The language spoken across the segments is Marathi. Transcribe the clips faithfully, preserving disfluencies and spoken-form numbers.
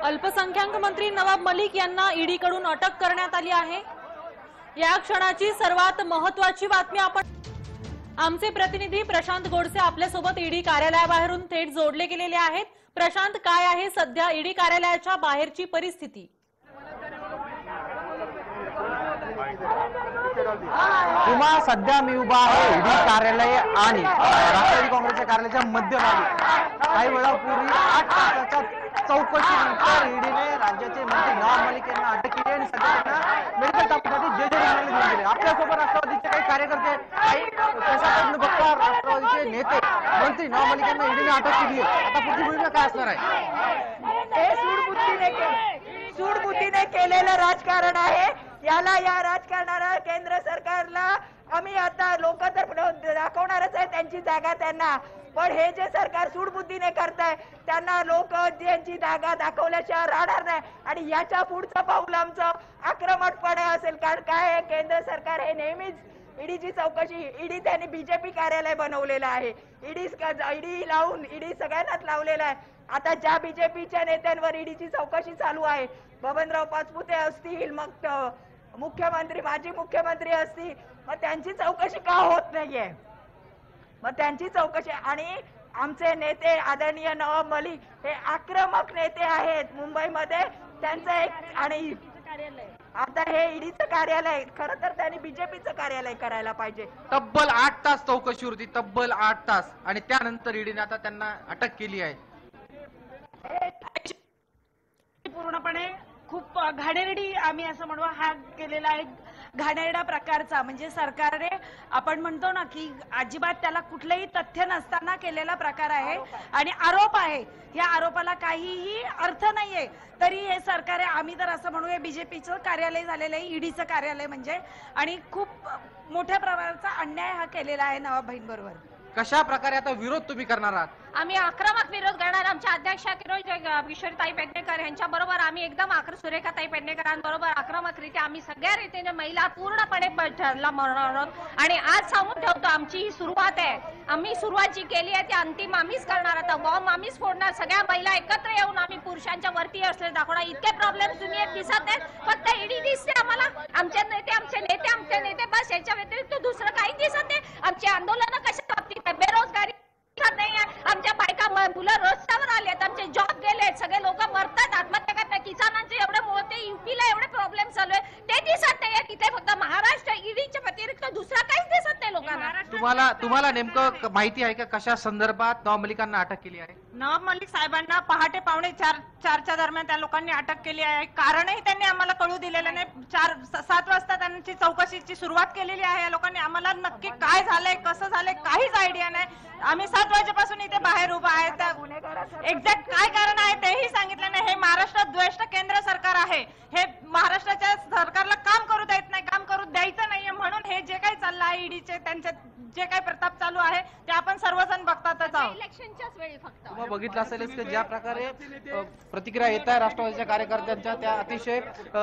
अल्पसंख्याक मंत्री नवाब मलिक यांना ईडी कडून अटक करण्यात आली आहे। या क्षणाची सर्वात महत्त्वाची बातमी आपण आमचे प्रतिनिधी प्रशांत गोडसे आपल्या सोबत ईडी कार्यालयाबाहेरून थेट जोडले गेलेले आहेत। प्रशांत, काय आहे सध्या ईडी कार्यालयाच्या बाहेरची परिस्थिती? उमा, सध्या मी उभा आहे ईडी कार्यालय आणि राष्ट्रवादी काँग्रेसच्या कार्यालयाच्या मध्यभागी। काही वेळापूर्वी आठ तासाच्या चौकशीनंतर ईडीने राज्याचे मंत्री नवाब मलिक यांना अटक केली आणि सध्या त्यांना मेडिकल तपासण्यासाठी जे जे रुग्णालयात घेऊन गेले। आपल्यासोबत राष्ट्रवादीचे काही कार्यकर्ते, काही प्रशासनाकडून बघता राष्ट्रवादीचे नेते मंत्री नवाब मलिक यांना ईडीने अटक केली आहे। आता पुढची भूमिका काय असणार आहे? हे सूडबुद्धीने सूडबुद्धीने केलेलं राजकारण आहे। याला या राजकारणाला केंद्र सरकारला आम्ही आता लोक तर दाखवणारच आहे त्यांची जागा त्यांना, पण हे जे सरकार सूडबुद्धीने करताय त्यांना लोक त्यांची जागा दाखवल्याशिवाय राहणार नाही। आणि याच्या पुढचं पाऊल आमचं आक्रमकपणे असेल, कारण काय आहे, केंद्र सरकार हे नेहमीच ईडीची चौकशी, ईडी त्यांनी बीजेपी कार्यालय बनवलेलं आहे, ईडी ईडी लावून ईडी सगळ्यांनाच लावलेला आहे। आता ज्या बीजेपीच्या नेत्यांवर ईडीची चौकशी चालू आहे, बबनराव पाचपुते असतील, मग मुख्यमंत्री माजी मुख्यमंत्री असतील, मग त्यांची चौकशी का होत नाहीये? मग त्यांची चौकशी, आणि आमचे नेते आदरणीय नवाब मलिक हे आक्रमक नेते आहेत मुंबईमध्ये, त्यांचं एक आणि आता हे ईडीचं कार्यालय, खरं तर त्यांनी बीजेपीचं कार्यालय करायला पाहिजे। तब्बल आठ तास चौकशी होती, तब्बल आठ तास, आणि त्यानंतर ईडीने आता त्यांना अटक केली आहे। पूर्णपणे खूप घाणेरडी आम्ही असं म्हणू हा केलेला आहे, घाणेरडा प्रकारचा, म्हणजे सरकारने आपण म्हणतो ना की अजिबात त्याला कुठलेही तथ्य नसताना केलेला प्रकार आहे आणि आरोप आहे। या आरोपाला काहीही अर्थ नाहीये, तरी हे सरकार आहे, आम्ही तर असं म्हणूया बीजेपीचं कार्यालय झालेलं आहे ईडीचं कार्यालय म्हणजे, आणि खूप मोठ्या प्रमाणाचा अन्याय हा केलेला आहे नवाब भाईंबरोबर। कशा प्रकारे आता विरोध तुम्ही करणार आहात? आम्ही आक्रमक विरोध करणार। आमच्या अध्यक्षा किशोरीताई पेडणेकर यांच्या बरोबर आम्ही एकदम आक्र सुरेखाताई पेडणेकरांबरोबर आक्रमकरित्या आम्ही सगळ्या रीतीने महिला पूर्णपणे ठरला म्हणणार आहोत। आणि आज सांगून ठेवतो, आमची ही सुरुवात आहे, आम्ही सुरुवात जी केली आहे ती अंतिम आम्हीच करणार। आता बॉम्ब आम्हीच फोडणार, सगळ्या महिला एकत्र येऊन आम्ही पुरुषांच्या वरती असले दाखवणार। इतके प्रॉब्लेम तुम्ही दिसत आहेत, फक्त ईडी दिसते आम्हाला, आमचे नेते आमचे नेते आमचे नेते बस, याच्या व्यतिरिक्त दुसरं काही दिसत नाही। आमची आंदोलन कशा बाबतीत आहे, बेरोजगारी नाही आहे, आमच्या बायका मुलं रस्त्यावर आलेत, आमचे जॉब गेलेत, सगळे लोक मरतात, आत्महत्या करतात, किसानांचे एवढे मोठे युपीला एवढे प्रॉब्लेम चालू आहे ते दिसत नाही। तिथे फक्त महाराष्ट्र ईडीच्या व्यतिरिक्त दुसरा काहीच दिसत नाही लोकांना। तुम्हाला तुम्हाला नेमकं माहिती आहे का कशा संदर्भात नवाब मलिकांना अटक केली आहे? नवाब मलिक साहेबांना पहाटे पावणे चार चारच्या दरम्यान त्या लोकांनी अटक केली आहे। कारणही त्यांनी आम्हाला कळू दिलेलं नाही। चार सात वाजता त्यांची चौकशीची सुरुवात केलेली आहे। या लोकांनी आम्हाला नक्की काय झालंय कसं झालंय काहीच आयडिया नाही। आम्ही सात वाजेपासून इथे बाहेर उभा आहे, एक्झॅक्ट काय कारण आहे तेही सांगितलं नाही। हे महाराष्ट्र द्वेष्ट केंद्र सरकार आहे, हे महाराष्ट्राच्या सरकारला काम करू देत नाही, काम करू द्यायचं नाहीये, म्हणून हे जे काही चाललं आहे ईडीचे त्यांचे जे काही प्रताप चालू आहे ते आपण सर्वजण बघतातच आहोत। इलेक्शनच्याच वेळी फक्त तुम्ही बघितलं असेलच की ज्या प्रकारे प्रतिक्रिया येत आहे राष्ट्रवादीच्या कार्यकर्त्यांच्या, त्या अतिशय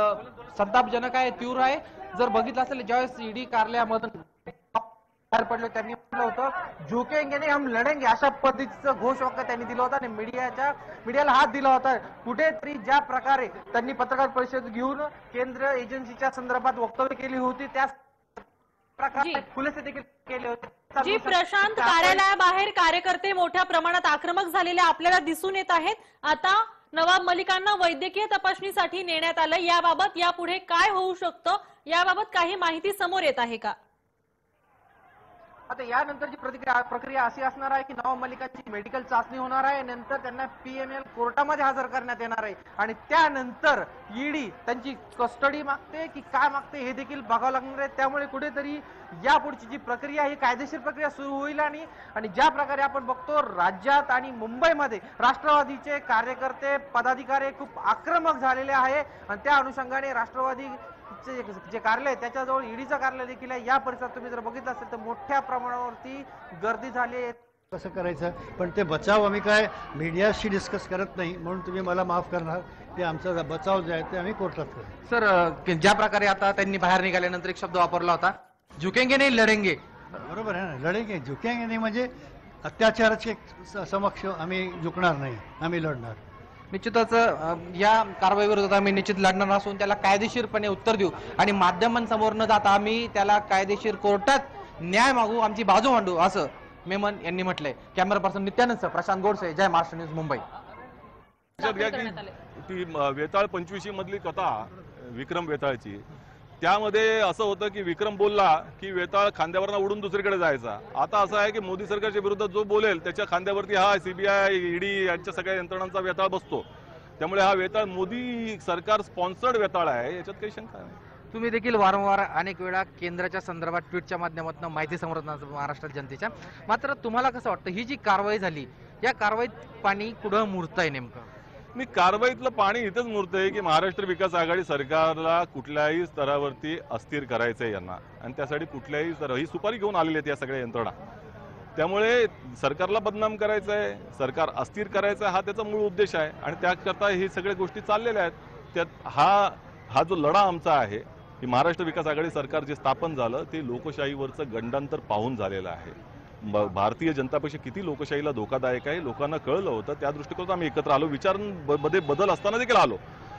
संतापजनक आहे, तीव्र आहे। जर बघितलं असेल ज्यावेळेस ईडी कार्यालयामधून बाहेर पडले त्यांनी म्हटलं होतं झुकेंगे नाही हम लढेंगे, अशा पद्धतीचं घोषवाक्य त्यांनी दिलं होतं आणि मीडियाच्या मीडियाला हात दिला होता। कुठेतरी ज्या प्रकारे त्यांनी पत्रकार परिषद घेऊन केंद्र एजन्सीच्या संदर्भात वक्तव्य केली होती त्या प्रकारे खुलासे देखील केले होते। जी प्रशांत, कार्यालयाबाहेर कार्यकर्ते मोठ्या प्रमाणात आक्रमक झालेले आपल्याला दिसून येत आहेत। आता नवाब मलिकांना वैद्यकीय तपासणीसाठी नेण्यात आलं, याबाबत यापुढे काय होऊ शकतं याबाबत काही माहिती समोर येत आहे का? आता यानंतरची प्रतिक्रिया प्रक्रिया अशी असणार आहे की नवाब मलिकांची मेडिकल चाचणी होणार आहे, नंतर त्यांना पीएमएल कोर्टामध्ये हजर करण्यात येणार आहे आणि त्यानंतर ईडी त्यांची कस्टडी मागते की काय मागते हे देखील बघावं लागणार आहे। त्यामुळे कुठेतरी यापुढची जी प्रक्रिया ही कायदेशीर प्रक्रिया सुरू होईल आणि आणि ज्या प्रकारे आपण बघतो राज्यात आणि मुंबईमध्ये राष्ट्रवादीचे कार्यकर्ते पदाधिकारी खूप आक्रमक झालेले आहे आणि त्या अनुषंगाने राष्ट्रवादी जे कार्यालय त्याच्याजवळ ईडीचं कार्यालय देखील आहे। या परिसरात तुम्ही जर बघितलं असेल तर मोठ्या प्रमाणावरती गर्दी झाली आहे। कसं करायचं, पण ते बचाव आम्ही काय मीडियाशी डिस्कस करत नाही, म्हणून तुम्ही मला माफ करणार। ते आमचा बचाव जे आहे ते आम्ही कोर्टात करू। सर, ज्या प्रकारे आता त्यांनी बाहेर निघाल्यानंतर एक शब्द वापरला होता झुकेंगे नाही लढेंगे, बरोबर आहे ना? लढेंगे, झुकेंगे नाही म्हणजे अत्याचाराचे समक्ष आम्ही झुकणार नाही, आम्ही लढणार। निश्चितच अ, या कारवाई विरोधात आम्ही निश्चित लढणार असून त्याला कायदेशीरपणे उत्तर देऊ आणि माध्यमांसमोर न जाता आम्ही त्याला कायदेशीर कोर्टात न्याय मागू, आमची बाजू मांडू, असं मेमन यांनी म्हटलंय. Camera person Nityanand, Prashant Godse, Jai Maharashtra news, Mumbai. लक्षात घ्या की ती म- वेताळ पंचवीशी मधली कथा विक्रम वेताळची, त्यामध्ये असं होतं की विक्रम बोलला की वेताळ खांद्यावरनं उडून दुसरीकडे जायचा. आता असं आहे की मोदी सरकारच्या विरोधात जो बोलेल त्याच्या खांद्यावरती हा सीबीआय, ईडी यांच्या सगळ्या यंत्रणांचा वेताळ बसतो. त्यामुळे हा वेताळ मोदी सरकार स्पॉन्सर्ड वेताळ आहे, याच्यात काही शंका नाही. तुम्ही देखील वारंवार अनेक वेळा केंद्राच्या संदर्भात ट्विटच्या माध्यमातून माहिती समर्थनाचं महाराष्ट्रात जनतेच्या, मात्र तुम्हाला कसं वाटतं ही जी कारवाई झाली या कारवाईत पाणी कुठं मुरतंय नेमकं? मी कारवाईतलं पाणी इथंच मुरतंय की महाराष्ट्र विकास आघाडी सरकारला कुठल्याही स्तरावरती अस्थिर करायचंय यांना, आणि त्यासाठी कुठल्याही स्तर ही सुपारी घेऊन आलेली आहेत या सगळ्या यंत्रणा. त्यामुळे सरकारला बदनाम करायचं आहे, सरकार अस्थिर करायचं आहे, हा त्याचा मूळ उद्देश आहे आणि त्याकरता ही सगळ्या गोष्टी चाललेल्या आहेत. त्यात हा हा जो लढा आमचा आहे की महाराष्ट्र विकास आघाडी सरकार जे स्थापन झालं ते लोकशाहीवरचं गंडांतर पाहून झालेलं आहे. ब- भारतीय जनता पक्ष किती लोकशाहीला धोकादायक आहे लोकांना कळलं होतं, त्या दृष्टिकोनातून आम्ही एकत्र आलो, विचारांमध्ये बदल असताना देखील आलो.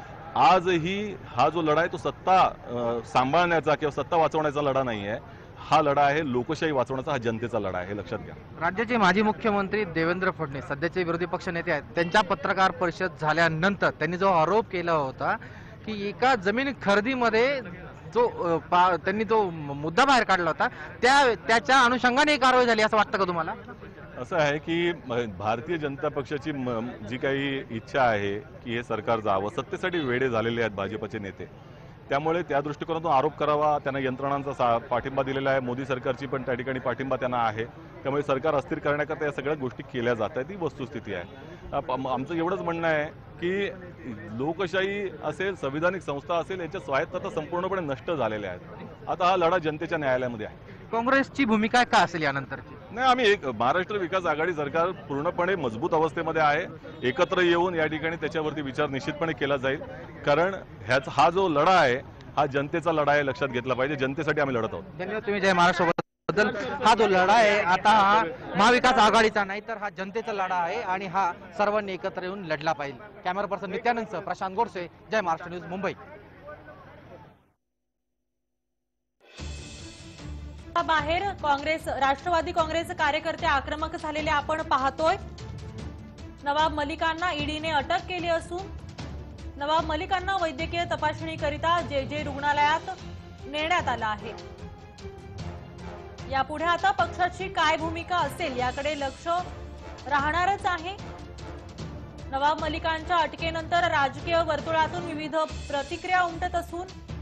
आजही हा जो लढा आहे तो सत्ता अं, सांभाळण्याचा किंवा सत्ता वाचवण्याचा लढा नाही आहे, हा लढा आहे लोकशाही वाचवण्याचा, हा जनतेचा लढा आहे, हे लक्षात घ्या. राज्याचे माजी मुख्यमंत्री देवेंद्र फडणवीस सध्याचे विरोधी पक्ष नेते आहेत, त्यांच्या पत्रकार परिषद झाल्यानंतर त्यांनी जो आरोप केला होता की एका जमीन खरेदीमध्ये जो अ, पा- त्यांनी जो मुद्दा बाहेर काढला होता त्या त्याच्या अनुषंगाने ही कारवाई झाली असं वाटतं का तुम्हाला? असं आहे की म- भारतीय जनता पक्षाची म- जी काही इच्छा आहे की हे सरकार जावं, सत्तेसाठी वेडे झालेले आहेत भाजपचे नेते, त्यामुळे त्या दृष्टिकोनातून आरोप करावा. त्यांना यंत्रणांचा सा पाठिंबा दिलेला आहे, मोदी सरकारची पण त्या ठिकाणी पाठिंबा त्यांना आहे. त्यामुळे सरकार अस्थिर करण्याकरता या सगळ्या गोष्टी केल्या जात आहेत, ही वस्तुस्थिती आहे. आप- आम- आमचं एवढंच म्हणणं आहे की लोकशाही असेल, संविधानिक संस्था असेल, याच्या स्वायत्तता संपूर्णपणे नष्ट झालेल्या आहेत. आता हा लढा जनतेच्या न्यायालयामध्ये आहे. काँग्रेसची भूमिका काय असेल यानंतरची? नाही, आम्ही एक महाराष्ट्र विकास आघाडी सरकार पूर्णपणे मजबूत अवस्थेमध्ये आहे. एकत्र येऊन या ठिकाणी त्याच्यावरती विचार निश्चितपणे केला जाईल, कारण ह्याचा हा जो लढा आहे हा जनतेचा लढा आहे, लक्षात घेतला पाहिजे. जनतेसाठी आम्ही लढत आहोत. धन्यवाद. तुम्ही जय महाराष्ट्र बद्दल. हा जो लढा आहे आता हा महाविकास आघाडीचा नाही तर हा जनतेचा लढा आहे आणि हा सर्वांनी एकत्र येऊन लढला पाहिजे. Camera person Nityanand, Prashant Godse, Jai Maharashtra news, Mumbai. बाहेर काँग्रेस राष्ट्रवादी काँग्रेस कार्यकर्ते आक्रमक झालेले आपण पाहतोय. नवाब मलिकांना ईडीने अटक केली असून नवाब मलिकांना वैद्यकीय तपासणीकरिता जे जे रुग्णालयात नेण्यात आलं आहे. यापुढे आता पक्षाची काय भूमिका असेल याकडे लक्ष राहणारच आहे. नवाब मलिकांच्या अटकेनंतर राजकीय वर्तुळातून विविध प्रतिक्रिया उमटत असून